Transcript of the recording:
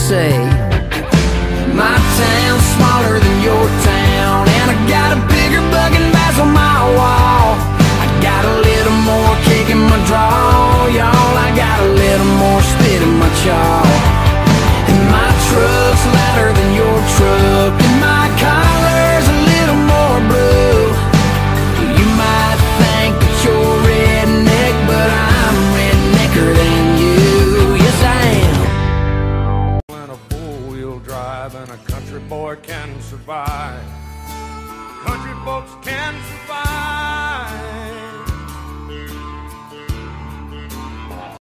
say. My town's smaller than your town, and I got a bigger bugging bass on my wall. I got a little more kick in my draw, y'all. I got a little more spit in my chaw. And my truck's louder than your truck, and my collar's a little more blue. You might think that you're redneck, but I'm rednecker than you. Yes, I am. When a four-wheel drive and a country boy can survive. Country folks can survive.